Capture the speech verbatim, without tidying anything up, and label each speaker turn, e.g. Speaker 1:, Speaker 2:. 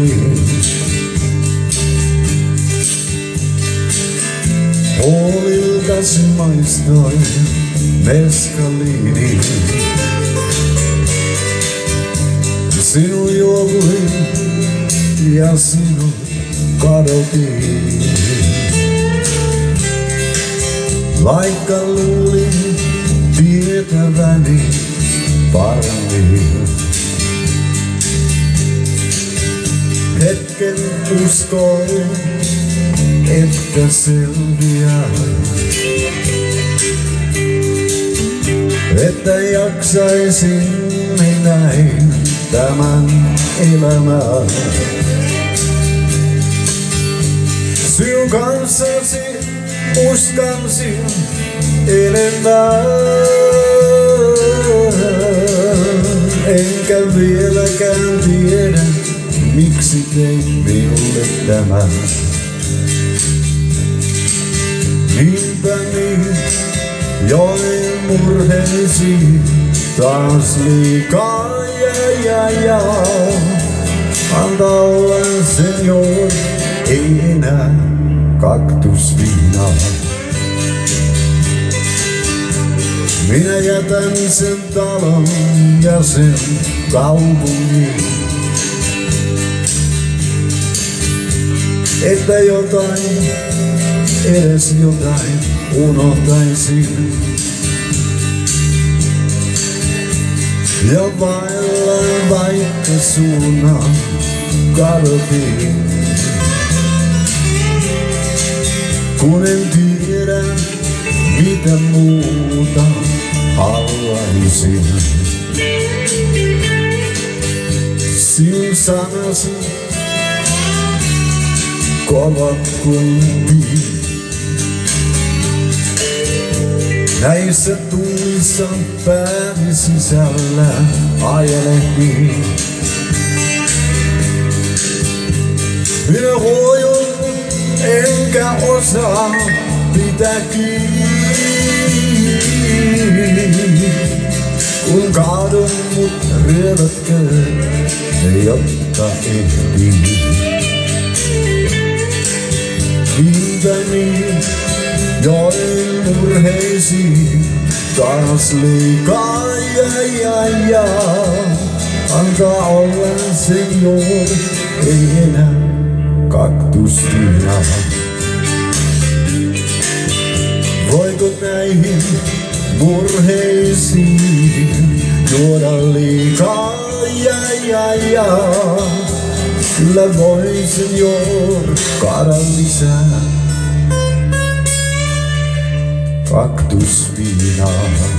Speaker 1: tuli. Huoliltasi maistoi meskaliini. Sinun juovuin ja sinut kadotin. Vaikka luulin tietäväni paremmin. Hetken uskoin, että selviää. Että jaksaisin näin tämän elämän. Sinun kanssasi uskalsin enemmän. Enkä vieläkään tiedä, miksi teit minulle tämän. Niinpä niin, join murheisi taas liikaa ja ja ja. Anta olla senior, ei enää kaktusviinaa. Minä jätän sen talon ja sen kaupungin. Että jotain, edes jotain unohtaisin. Ja vaellan vaikka suunnan kadotin. Kun en tiedä mitä muuta haluaisin. Sinun sanasi kovat kuin piin. Näissä tunnissa pääni sisällä ajelehtiin. Minä huojun enkä osaa pitää kiinni. Kun kaadun mut ryövätkö, jotta ehtiin. Niinpä niin, join murheisiin taas liikaa ja ja ja. Antaa olla senior, ei enää kaktusviinaa. Voiko näihin murheisiin juoda liikaa ja ja ja. Kyllä voi senior kaada lisää kaktusviinaa.